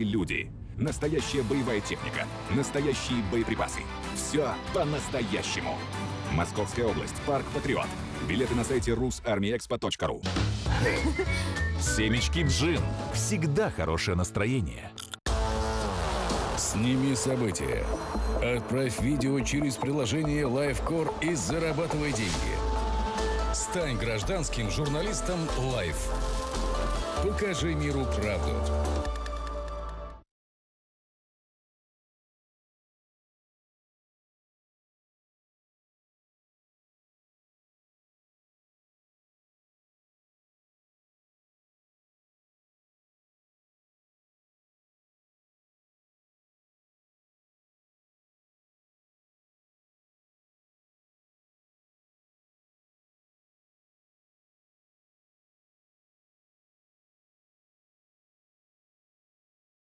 люди. Настоящая боевая техника. Настоящие боеприпасы. Все по-настоящему. Московская область. Парк Патриот. Билеты на сайте rusarmyexpo.ru. Семечки Джин. Всегда хорошее настроение. Сними события. Отправь видео через приложение LiveCore и зарабатывай деньги. Стань гражданским журналистом Live. Покажи миру правду.